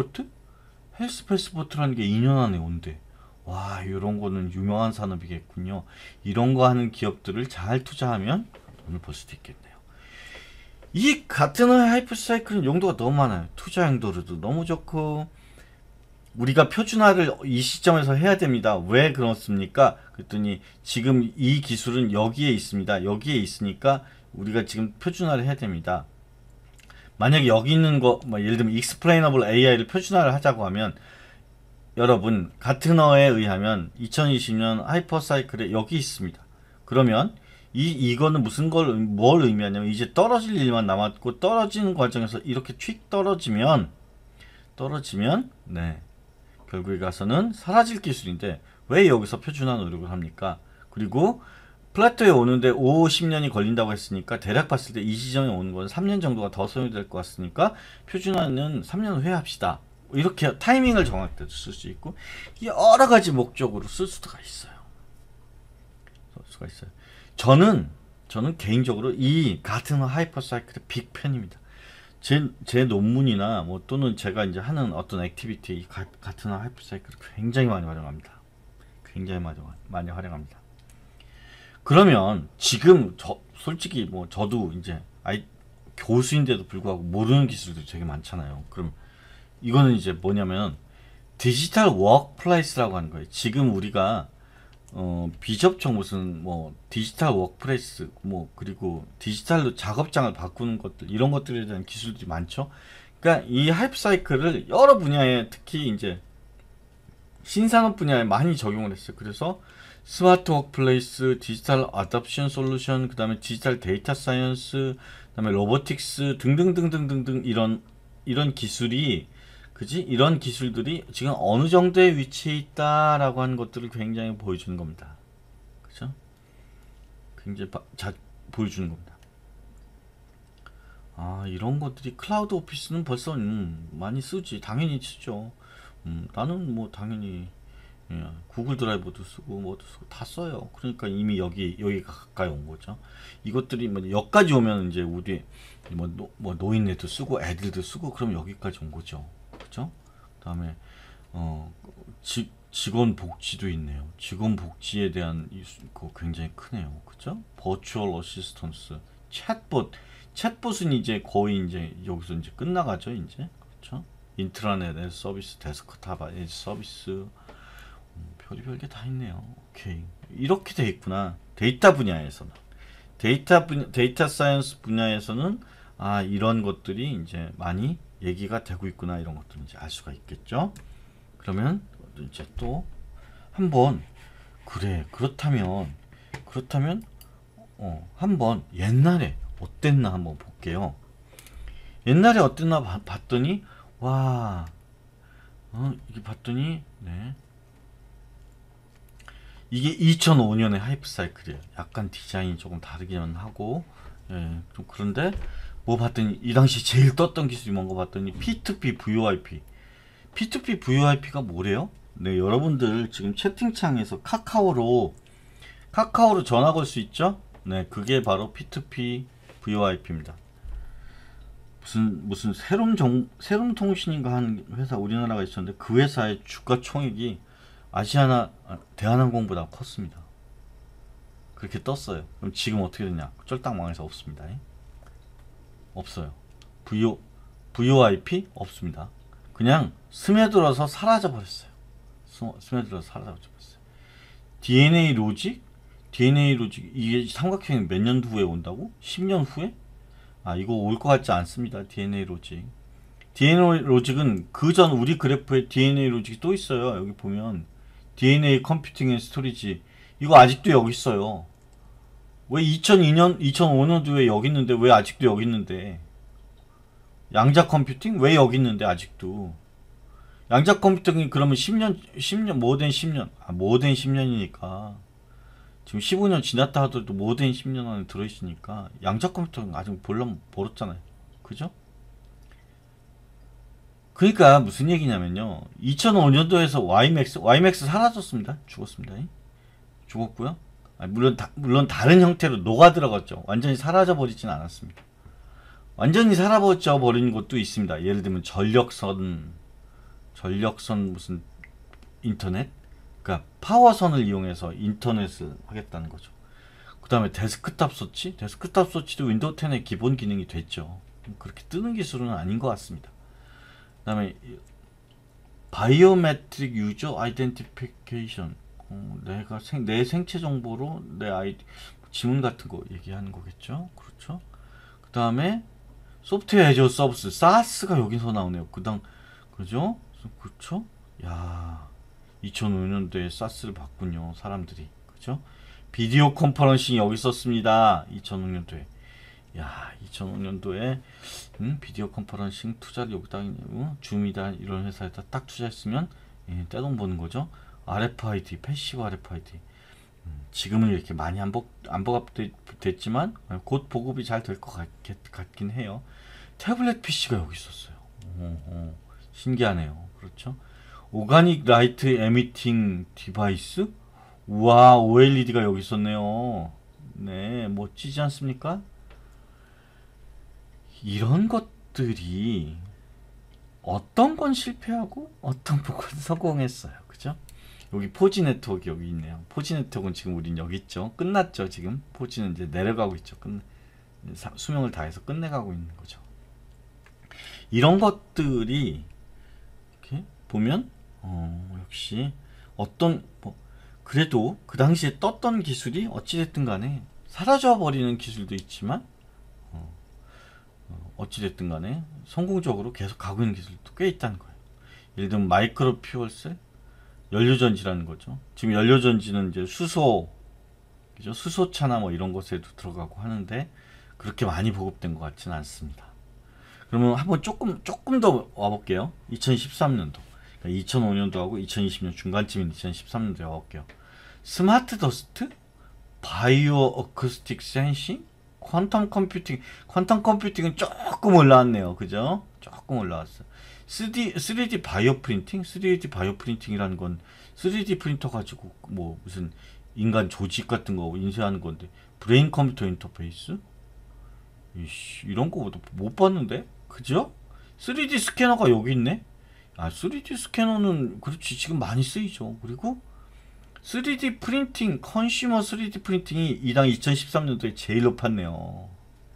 패스포트라는 게 2년 안에 온대. 와, 이런 거는 유명한 산업이겠군요. 이런 거 하는 기업들을 잘 투자하면 돈을 벌 수도 있겠네요. 이 가트너 하이퍼사이클은 용도가 너무 많아요. 투자 용도로도 너무 좋고, 우리가 표준화를 이 시점에서 해야 됩니다. 왜 그렇습니까? 그랬더니 지금 이 기술은 여기에 있습니다. 여기에 있으니까 우리가 지금 표준화를 해야 됩니다. 만약에 여기 있는 거, 예를 들면 Explainable AI를 표준화를 하자고 하면, 여러분 가트너에 의하면 2020년 하이퍼사이클에 여기 있습니다. 그러면 이거는 뭘 의미하냐면 이제 떨어질 일만 남았고, 떨어지는 과정에서 이렇게 휙 떨어지면 네, 결국에 가서는 사라질 기술인데 왜 여기서 표준화 노력을 합니까? 그리고 플라토에 오는데 50년이 걸린다고 했으니까 대략 봤을 때 이 지점에 오는 건 3년 정도가 더 소요될 것 같으니까 표준화는 3년 후에 합시다. 이렇게 타이밍을 정할 때도 쓸 수 있고, 여러 가지 목적으로 쓸 수가 있어요. 저는 개인적으로 이 가트너 하이퍼사이클의 빅 팬입니다. 제 논문이나 또는 제가 이제 하는 어떤 액티비티 이 가트너 하이퍼사이클을 굉장히 많이 활용합니다. 그러면 지금 솔직히 저도 이제 교수인데도 불구하고 모르는 기술들이 되게 많잖아요. 그럼 이거는 이제 뭐냐면 디지털 워크플레이스라고 하는 거예요. 지금 우리가 비접촉 무슨 뭐 디지털 워크프레스 뭐 그리고 디지털로 작업장을 바꾸는 것들 이런 것들에 대한 기술들이 많죠. 그러니까 이 하이프 사이클을 여러 분야에 특히 이제 신산업 분야에 많이 적용을 했어요. 그래서 스마트 워크플레이스, 디지털 어답션 솔루션, 그 다음에 디지털 데이터 사이언스, 그 다음에 로보틱스 등등등등등등 이런 기술이 그지? 이런 기술들이 지금 어느 정도의 위치에 있다라고 하는 것들을 굉장히 보여주는 겁니다. 그죠? 굉장히 보여주는 겁니다. 아, 이런 것들이 클라우드 오피스는 벌써 많이 쓰지. 당연히 쓰죠. 나는 뭐 당연히 구글 드라이브도 쓰고 뭐도 쓰고 다 써요. 그러니까 이미 여기가 가까이 온 거죠. 이것들이 뭐 여기까지 오면 이제 우리 뭐 노인네도 쓰고 애들도 쓰고 그럼 여기까지 온 거죠. 그죠? 그다음에 직원 복지도 있네요. 직원 복지에 대한 거 굉장히 크네요. 그죠? 버추얼 어시스턴스, 챗봇은 이제 거의 이제 여기서 이제 끝나가죠. 이제 그렇죠? 인트라넷 앱 서비스, 데스크탑 앱 서비스, 별의별 게 다 있네요. 오케이. 이렇게 돼 있구나. 데이터 분야에서는. 데이터 사이언스 분야에서는 아, 이런 것들이 이제 많이 얘기가 되고 있구나. 이런 것들 이제 알 수가 있겠죠. 그러면 이제 또 한번 그렇다면 한번 옛날에 어땠나 한번 볼게요. 옛날에 어땠나 봤더니 와, 이게 봤더니 네. 이게 2005년의 하이프 사이클이에요. 약간 디자인이 조금 다르기는 하고, 예, 좀 그런데 뭐 봤더니 이 당시 제일 떴던 기술이 뭔가 봤더니 P2P VoIP. P2P VoIP가 뭐래요? 네, 여러분들 지금 채팅창에서 카카오로 전화 걸 수 있죠? 네, 그게 바로 P2P VoIP입니다. 무슨 세롬 통신인가 하는 회사 우리나라가 있었는데 그 회사의 주가 총액이 대한항공보다 컸습니다. 그렇게 떴어요. 그럼 지금 어떻게 되냐? 쫄딱 망해서 없습니다. 없어요. VoIP 없습니다. 그냥 스며들어서 사라져 버렸어요. 스며들어서 사라져 버렸어요. DNA 로직 이게 삼각형이 몇 년 후에 온다고? 10년 후에? 아, 이거 올 것 같지 않습니다. DNA 로직은 그전 우리 그래프에 DNA 로직이 또 있어요. 여기 보면 DNA 컴퓨팅 앤 스토리지 이거 아직도 여기 있어요. 왜 2005년도에 여기 있는데 왜 아직도 여기 있는데? 양자 컴퓨팅 왜 여기 있는데 아직도? 양자 컴퓨팅이 그러면 10년 모된 10년 모된 10년이니까 지금 15년 지났다 하더라도 모된 10년 안에 들어있으니까 양자 컴퓨터는 아직 보려면 멀었잖아요. 그죠? 그러니까 무슨 얘기냐면요. 2005년도에서 YMAX 사라졌습니다. 죽었습니다. 죽었고요. 물론 다른 형태로 녹아 들어갔죠. 완전히 사라져 버리진 않았습니다. 완전히 사라져 버린 것도 있습니다. 예를 들면 전력선 무슨 인터넷, 그러니까 파워선을 이용해서 인터넷을 하겠다는 거죠. 그 다음에 데스크탑 소치도 윈도우 10의 기본 기능이 됐죠. 그렇게 뜨는 기술은 아닌 것 같습니다. 그 다음에 바이오메트릭 유저 아이덴티피케이션, 내 생체 정보로 내 지문 같은 거 얘기하는 거겠죠. 그렇죠. 그 다음에 소프트웨어 애저 서비스 SaaS가 여기서 나오네요. 그죠? 그렇죠. 야, 2005년도에 SaaS를 봤군요. 사람들이. 그죠? 비디오 컨퍼런싱 여기 있었습니다. 2005년도에. 야, 2005년도에 비디오 컨퍼런싱 투자를 여기다 줌이다 이런 회사에다 딱 투자했으면 떼돈 버는 거죠. RFID, 패시브 RFID. 지금은 이렇게 많이 안 보급됐지만 곧 보급이 잘 될 것 같긴 해요. 태블릿 PC가 여기 있었어요. 신기하네요. 그렇죠? 오가닉 라이트 에미팅 디바이스? 우와, OLED가 여기 있었네요. 네, 멋지지 않습니까? 이런 것들이 어떤 건 실패하고 어떤 건 성공했어요. 그죠? 여기 포지 네트워크 여기 있네요. 포지 네트워크는 지금 우린 여기 있죠. 끝났죠. 지금 포지는 이제 내려가고 있죠. 수명을 다해서 끝내가고 있는 거죠. 이런 것들이 이렇게 보면 역시 어떤 그래도 그 당시에 떴던 기술이 어찌됐든 간에 사라져 버리는 기술도 있지만 어찌됐든 간에 성공적으로 계속 가고 있는 기술도 꽤 있다는 거예요. 예를 들면 마이크로 퓨얼셀 연료전지라는 거죠. 지금 연료전지는 이제 수소, 그죠? 수소차나 뭐 이런 것에도 들어가고 하는데 그렇게 많이 보급된 것 같지는 않습니다. 그러면 한번 조금 더 와볼게요. 2013년도, 그러니까 2005년도하고 2020년 중간쯤인 2013년도에 와볼게요. 스마트 더스트, 바이오 어쿠스틱 센싱, 퀀텀 컴퓨팅은 조금 올라왔네요. 그죠? 조금 올라왔어요. 3D 바이오 프린팅? 3D 바이오 프린팅이라는 건 3D 프린터 가지고 뭐 무슨 인간 조직 같은 거 인쇄하는 건데, 브레인 컴퓨터 인터페이스? 이씨, 이런 거 못 봤는데? 그죠? 3D 스캐너가 여기 있네? 아, 3D 스캐너는 그렇지 지금 많이 쓰이죠. 그리고 3D 프린팅, 컨슈머 3D 프린팅이 이당 2013년도에 제일 높았네요.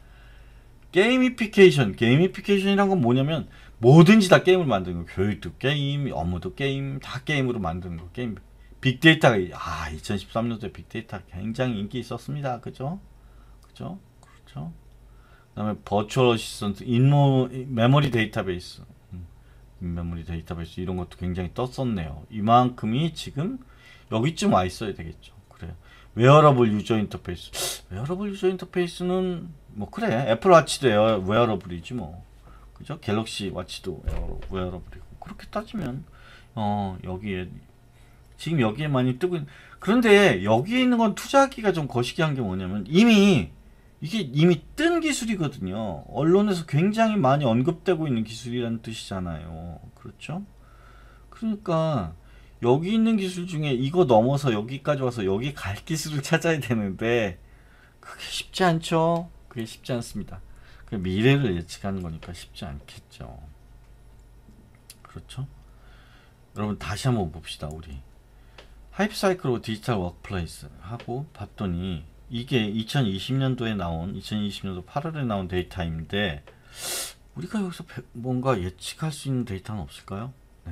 게이미피케이션이란 건 뭐냐면 뭐든지 다 게임을 만드는 거. 교육도 게임, 업무도 게임, 다 게임으로 만드는 거. 게임. 빅데이터가 2013년도에 빅데이터 굉장히 인기 있었습니다. 그죠? 그죠? 그렇죠? 그다음에 버추얼 어시스턴트, 메모리 데이터베이스. 메모리 데이터베이스 이런 것도 굉장히 떴었네요. 이만큼이 지금 여기쯤 와 있어야 되겠죠. 그래요. 웨어러블 유저 인터페이스. 웨어러블 유저 인터페이스는 뭐 그래. 애플 와치도 웨어러블이지 뭐. 그죠? 갤럭시 와치도 웨어러블이고. 그렇게 따지면 여기에 지금 여기에 많이 뜨고 그런데 여기에 있는 건 투자하기가 좀 거시기한 게 뭐냐면 이게 이미 뜬 기술이거든요. 언론에서 굉장히 많이 언급되고 있는 기술이라는 뜻이잖아요. 그렇죠? 그러니까 여기 있는 기술 중에 이거 넘어서 여기까지 와서 여기 갈 기술을 찾아야 되는데 그게 쉽지 않죠. 그게 쉽지 않습니다. 그 미래를 예측하는 거니까 쉽지 않겠죠. 그렇죠? 여러분 다시 한번 봅시다. 우리 하이프사이클로 디지털 워크플레이스 하고 봤더니 이게 2020년도에 나온 2020년도 8월에 나온 데이터인데 우리가 여기서 뭔가 예측할 수 있는 데이터는 없을까요? 네.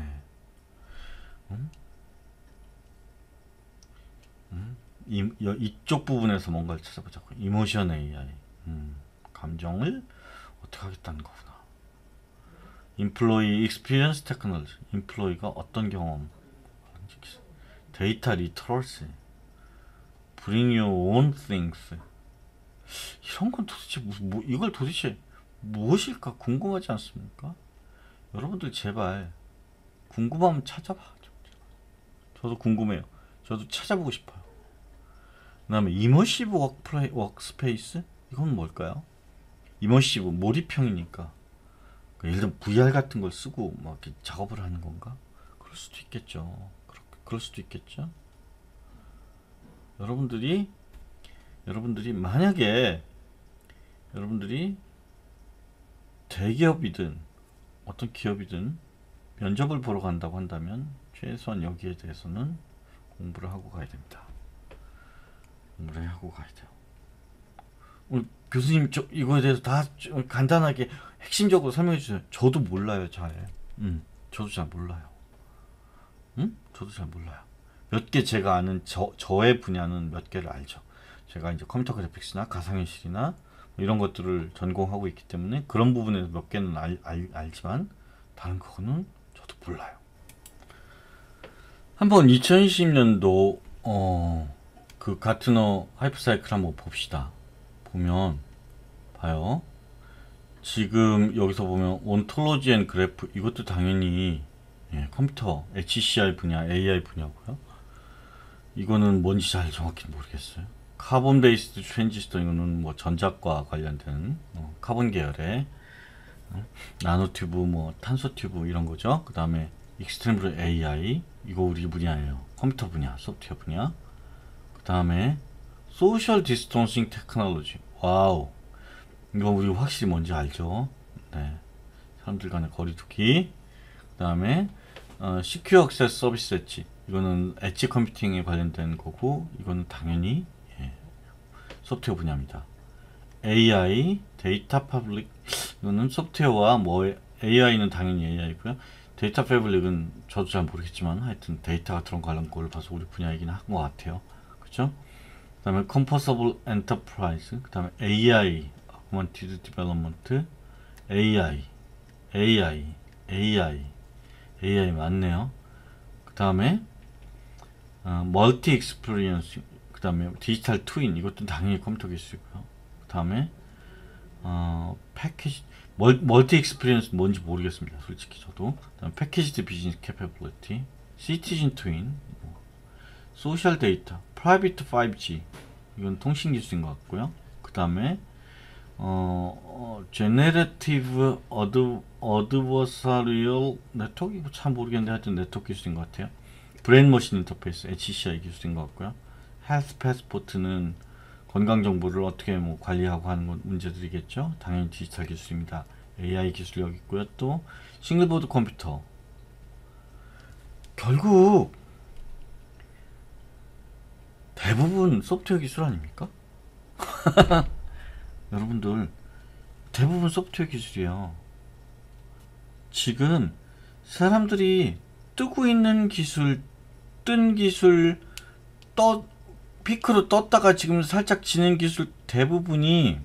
이쪽 부분에서 뭔가를 찾아보자고. 이모션 AI. 감정을 어떻게 하겠다는 거구나. 인플로이 익스피리언스 테크놀로지. 인플로이가 어떤 경험. 데이터 리터러시. Bring your own things. 이런 건 도대체 이걸 도대체 무엇일까 궁금하지 않습니까? 여러분들 제발 궁금하면 찾아봐. 저도 궁금해요. 저도 찾아보고 싶어요. 그 다음에 이머시브 워크스페이스? 이건 뭘까요? 이머시브, 몰입형이니까 예를 들면 VR 같은 걸 쓰고 막 이렇게 작업을 하는 건가? 그럴 수도 있겠죠. 그럴 수도 있겠죠. 여러분들이 만약에 여러분들이 대기업이든 어떤 기업이든 면접을 보러 간다고 한다면 최소한 여기에 대해서는 공부를 하고 가야 됩니다. 공부를 하고 가야 돼요. 교수님 이거에 대해서 다 간단하게 핵심적으로 설명해 주세요. 저도 몰라요. 저도 잘 몰라요. 저도 잘 몰라요. 몇 개 제가 아는 저의 분야는 몇 개를 알죠. 제가 이제 컴퓨터 그래픽스나 가상현실이나 뭐 이런 것들을 전공하고 있기 때문에 그런 부분에서 몇 개는 알지만 다른 거는 저도 몰라요. 한번 2020년도 그 가트너 하이프사이클 한번 봅시다. 보면 봐요. 지금 여기서 보면 온톨로지 앤 그래프 이것도 당연히 컴퓨터 HCI 분야, AI 분야고요. 이거는 뭔지 잘 정확히 모르겠어요. 카본 베이스드 트랜지스터 이거는 뭐 전자과 관련된 카본 계열의 나노 튜브, 뭐 탄소 튜브 이런 거죠. 그 다음에 익스트림블 AI 이거 우리 분야예요. 컴퓨터 분야, 소프트웨어 분야. 그 다음에 소셜 디스턴싱 테크놀로지. 와우. 이거 우리 확실히 뭔지 알죠? 네. 사람들 간의 거리두기. 그 다음에 시큐어 액세스 서비스 엣지. 이거는 엣지 컴퓨팅에 관련된 거고 이거는 당연히 소프트웨어 분야입니다. AI, 데이터 퍼블릭 이거는 소프트웨어와 뭐 AI는 당연히 AI고요. 데이터 패블릭은 저도 잘 모르겠지만 하여튼 데이터가 들어온 관련 걸 봐서 우리 분야이긴 한 것 같아요. 그죠? 그 다음에 Composable Enterprise, 그 다음에 AI, Augmented Development, AI, AI 맞네요. 그 다음에 멀티 익스피리언스, 그 다음에 디지털 트윈, 이것도 당연히 컴퓨터 기술이고요. 그 다음에 패키지, 멀티 익스피리언스 뭔지 모르겠습니다. 솔직히 저도. 그 다음에 패키지드 비즈니스 캐퍼빌리티, 시티즌 트윈, 소셜 데이터, 프라이빗 5G, 이건 통신 기술인 것 같고요. 그 다음에 제네레티브 어드버사리얼 네트워크, 이거 참 모르겠는데 하여튼 네트워크 기술인 것 같아요. 브레인 머신 인터페이스, HCI 기술인 것 같고요. 헬스 패스포트는 건강 정보를 어떻게 뭐 관리하고 하는 건 문제들이겠죠. 당연히 디지털 기술입니다. AI 기술 여기 있고요. 또 싱글보드 컴퓨터, 결국 대부분 소프트웨어 기술 아닙니까? 여러분들 대부분 소프트웨어 기술이에요. 지금 사람들이 뜨고 있는 기술, 뜬 기술, 피크로 떴다가 지금 살짝 지는 기술 대부분이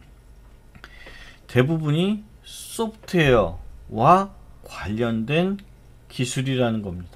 소프트웨어와 관련된 기술이라는 겁니다.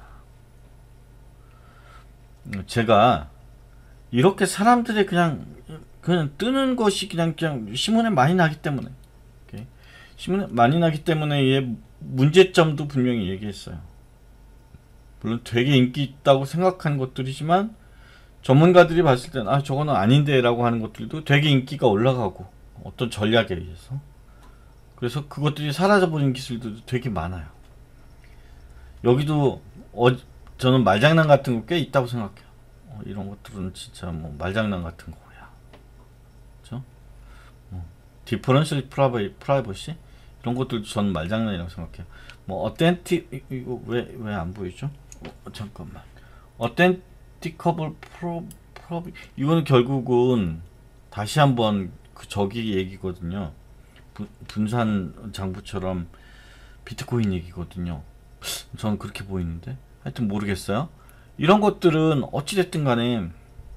제가 이렇게 사람들의 그냥 뜨는 것이 그냥 신문에 많이 나기 때문에, 신문에 많이 나기 때문에 얘 문제점도 분명히 얘기했어요. 물론 되게 인기 있다고 생각하는 것들이지만 전문가들이 봤을 때는 저거는 아닌데 라고 하는 것들도 되게 인기가 올라가고, 어떤 전략에 의해서. 그래서 그것들이 사라져버린 기술들도 되게 많아요. 여기도 저는 말장난 같은 거 꽤 있다고 생각해요. 이런 것들은 진짜 뭐 말장난 같은 거야. 그렇죠? 디퍼런셜 프라이버시 이런 것들도 저는 말장난이라고 생각해요. 뭐 어텐틱, 이거 왜 안 보이죠? 잠깐만. 어텐티커블 이거는 결국은 다시 한번 저기 얘기거든요. 분산 장부처럼 비트코인 얘기거든요. 저는 그렇게 보이는데 하여튼 모르겠어요. 이런 것들은 어찌됐든 간에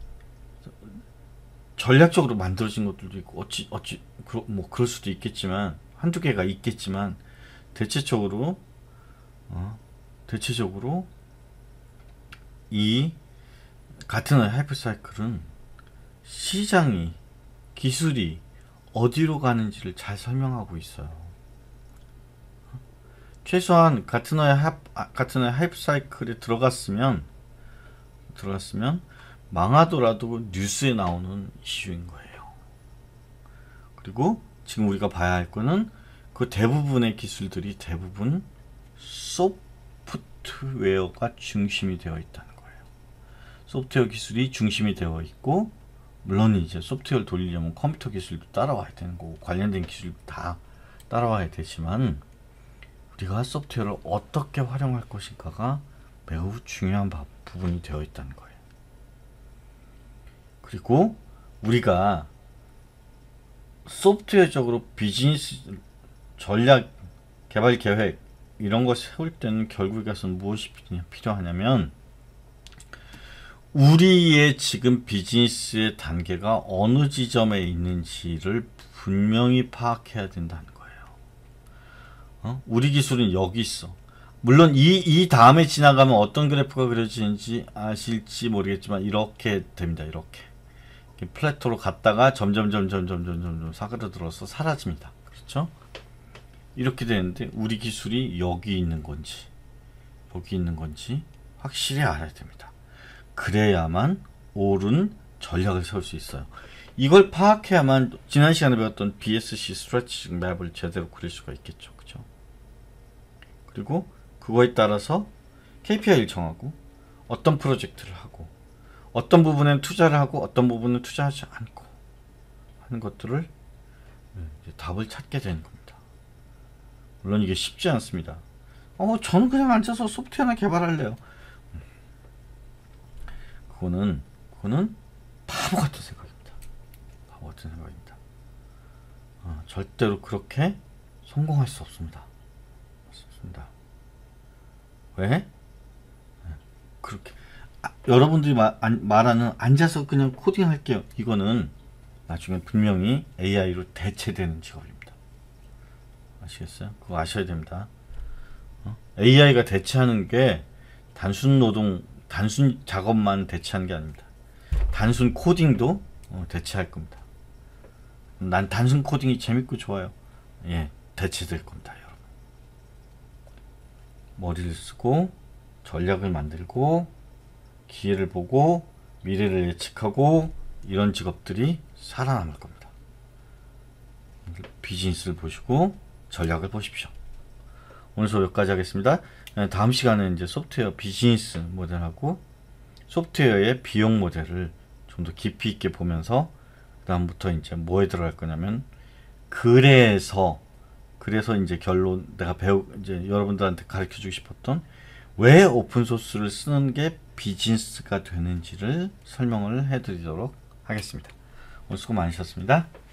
전략적으로 만들어진 것들도 있고, 뭐 그럴 수도 있겠지만, 한두 개가 있겠지만, 대체적으로 이 같은 하이퍼사이클은 시장이, 기술이 어디로 가는지를 잘 설명하고 있어요. 최소한 같은 하이퍼사이클에 들어갔으면 망하더라도 뉴스에 나오는 이슈인 거예요. 그리고 지금 우리가 봐야 할 거는 그 대부분의 기술들이 대부분 소프트웨어가 중심이 되어 있다는 거예요. 소프트웨어 기술이 중심이 되어 있고, 물론 이제 소프트웨어를 돌리려면 컴퓨터 기술도 따라와야 되는 거고, 관련된 기술도 다 따라와야 되지만, 우리가 소프트웨어를 어떻게 활용할 것인가가 매우 중요한 부분이 되어 있다는 거예요. 그리고 우리가 소프트웨어적으로 비즈니스 전략, 개발 계획 이런 거 세울 때는 결국에는 무엇이 필요하냐면, 우리의 지금 비즈니스의 단계가 어느 지점에 있는지를 분명히 파악해야 된다는 거예요. 우리 기술은 여기 있어. 물론 이 다음에 지나가면 어떤 그래프가 그려지는지 아실지 모르겠지만 이렇게 됩니다. 이렇게 플래토로 갔다가 점점 사그라들어서 사라집니다. 그렇죠? 이렇게 되는데 우리 기술이 여기 있는 건지 여기 있는 건지 확실히 알아야 됩니다. 그래야만 옳은 전략을 세울 수 있어요. 이걸 파악해야만 지난 시간에 배웠던 BSC 스트래티직 맵을 제대로 그릴 수가 있겠죠. 그죠? 그리고 그거에 따라서 KPI를 정하고, 어떤 프로젝트를 하고, 어떤 부분엔 투자를 하고 어떤 부분은 투자하지 않고 하는 것들을 이제 답을 찾게 되는 겁니다. 물론 이게 쉽지 않습니다. 저는 그냥 앉아서 소프트웨어나 개발할래요. 그거는 바보 같은 생각입니다. 바보 같은 생각입니다. 절대로 그렇게 성공할 수 없습니다. 왜? 그렇게 여러분들이 말하는 앉아서 그냥 코딩 할게요. 이거는 나중에 분명히 AI로 대체되는 직업입니다. 아시겠어요? 그거 아셔야 됩니다. AI가 대체하는 게 단순 노동, 단순 작업만 대체하는 게 아닙니다. 단순 코딩도 대체할 겁니다. 난 단순 코딩이 재밌고 좋아요. 예, 대체될 겁니다, 여러분. 머리를 쓰고 전략을 만들고 기회를 보고 미래를 예측하고 이런 직업들이 살아남을 겁니다. 비즈니스를 보시고 전략을 보십시오. 오늘 수업 여기까지 하겠습니다. 다음 시간에 이제 소프트웨어 비즈니스 모델하고 소프트웨어의 비용 모델을 좀 더 깊이 있게 보면서 그다음부터 이제 뭐에 들어갈 거냐면 그래서 이제 결론 내가 이제 여러분들한테 가르쳐 주고 싶었던 왜 오픈소스를 쓰는 게 비즈니스가 되는지를 설명을 해드리도록 하겠습니다. 오늘 수고 많으셨습니다.